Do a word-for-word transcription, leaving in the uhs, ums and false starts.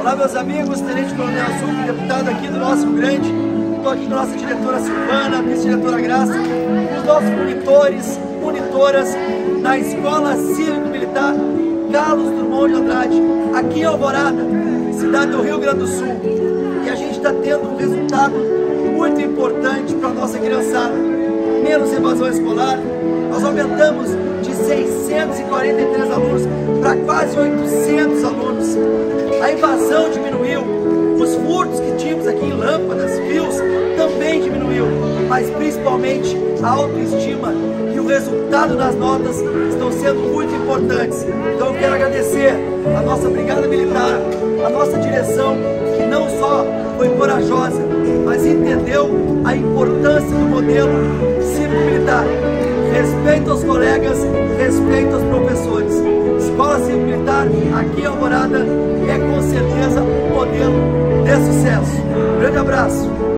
Olá, meus amigos, Tenente Coronel Azul, deputado aqui do nosso Rio Grande. Estou aqui com a nossa diretora Silvana, vice-diretora Graça, e os nossos monitores, monitoras na Escola Cívico-Militar Carlos Drummond de Andrade, aqui em Alvorada, cidade do Rio Grande do Sul. E a gente está tendo um resultado muito importante para a nossa criançada. Menos evasão escolar, nós aumentamos de seiscentos e quarenta e três alunos para quase oitocentos alunos. A invasão diminuiu, os furtos que tínhamos aqui em lâmpadas, fios, também diminuiu, mas principalmente a autoestima e o resultado das notas estão sendo muito importantes. Então eu quero agradecer a nossa Brigada Militar, a nossa direção, que não só foi corajosa, mas entendeu a importância do modelo cívico-militar. Respeito aos colegas, respeito aos professores. Escola Cívico-Militar, aqui em Alvorada, é com certeza um modelo de sucesso. Um grande abraço.